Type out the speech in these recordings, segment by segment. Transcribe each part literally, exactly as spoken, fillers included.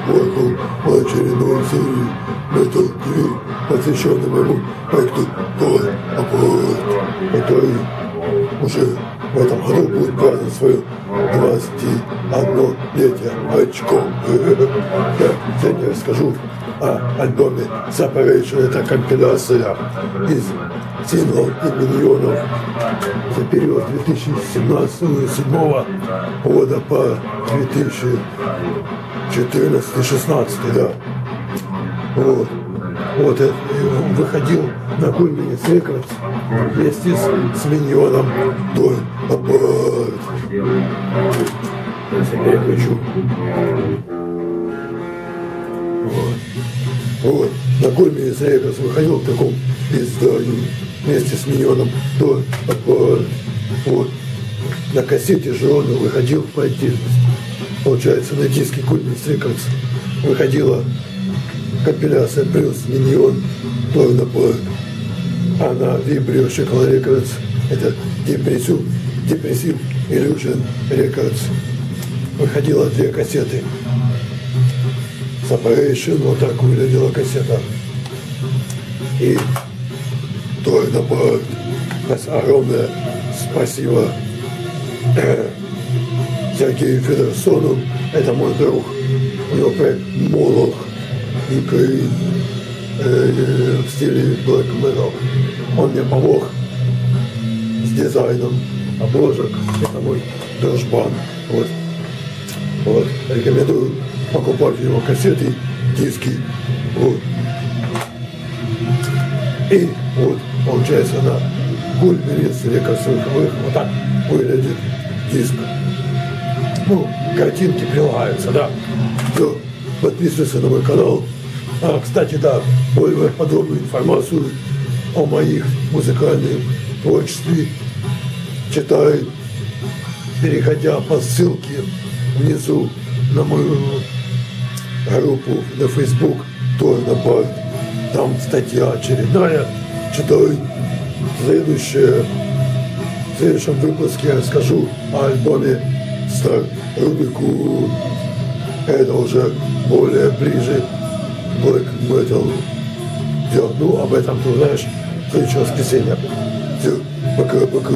WARKULL в очередной серии MetalHead, посвященной моему проекту Ти О Р Н А П А R T, который уже в этом году будет праздновать свое двадцатиоднолетие очко. Я сегодня расскажу о альбоме Supporation. Это компиляция из синглов и миньонов за период две тысячи семнадцатого — две тысячи седьмого года по две тысячи четырнадцатый — шестнадцатый, да. Вот. Вот это выходил на Кульминец Рекордс вместе с, с миньоном Ти О Р Н А П А R T. Я переключу. Вот. Вот. На Кульминец Рекордс выходил в таком издании вместе с миньоном Ти О Р Н А П А R T. Вот. На кассете же он выходил по отдельности. Получается, на диске Кульминец Рекордс выходила компиляция плюс миньон Ти О Р Н А П А R T. А на Vibration Records это Depressive, Depressive Illusion Records выходило две кассеты. Supporation, вот так выглядела кассета. И Ти О Р Н А П А R T. Огромное спасибо Сергею Федерсону. Это мой друг. У него проект Молох Ukrainian э, в стиле Black Metal. Он мне помог с дизайном обложек. Это мой дружбан. Вот. Вот. Рекомендую покупать его кассеты, диски. Вот. И вот получается на Кульминец Рекордс вот так выглядит диск. Ну, картинки прилагаются, да. Все. Подписывайся на мой канал. А, кстати, да, более подробную информацию о моих музыкальных творчестве читай, переходя по ссылке внизу на мою группу на Facebook Ти О Р Н А П А R T. Там статья очередная. Читай. Следующее, в следующем выпуске я расскажу о альбоме Стар Рубику. Это уже более ближе к Black Metal. Все, ну об этом ты узнаешь в следующее воскресенье. Все, пока-пока.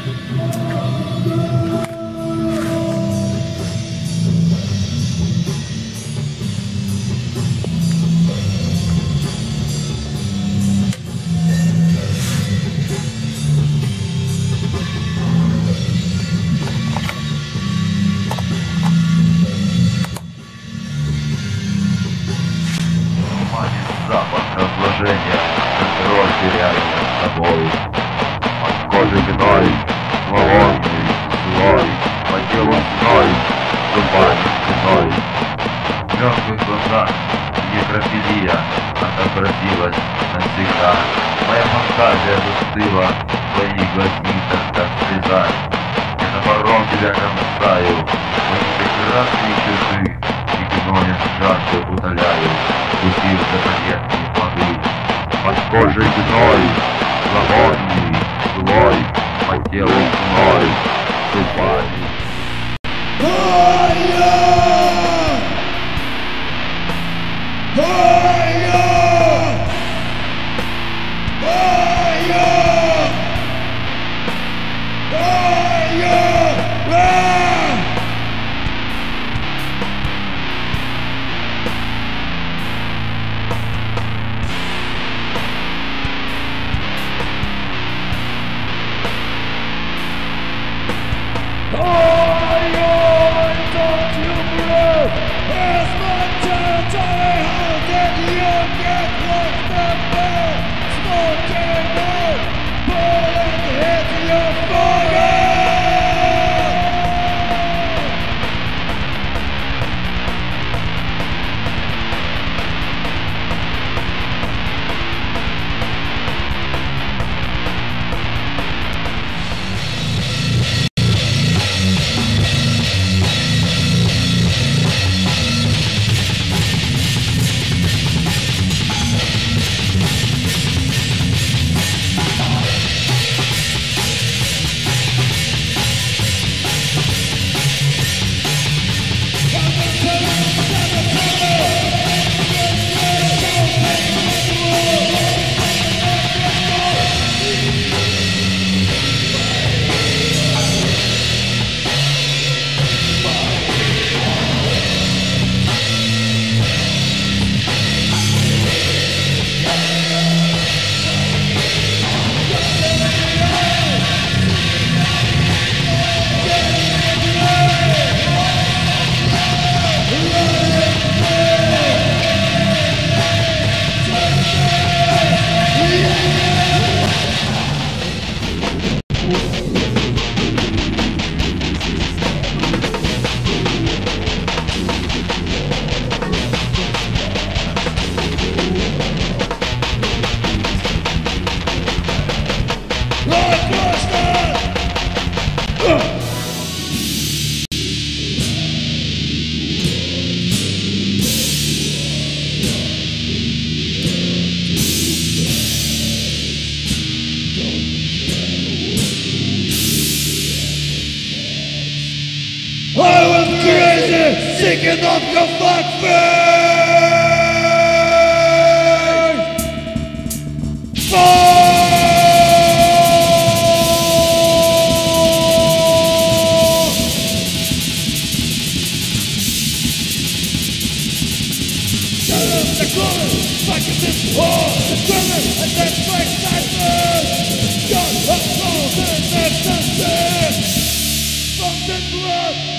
Разложение, контроль теряем над собой. От кожи гной, волонный, злой, по телу зной, зубами спиной. В мертвых глазах некрофилия отобразилась навсегда. Моя фантазия застыла в твоих глазницах, как слеза. Я топором тебя кромсаю, мои прекрасные черты и гноем жажду утоляю. Пустил за поверхность воды. Под кожей гной, зловонный, злой, по телу гной, зубами. Singing off your fuck face! Shut up the glory, fucking this war, the criminal and then fight cyphers! God of souls and their senses! Fuck the blood!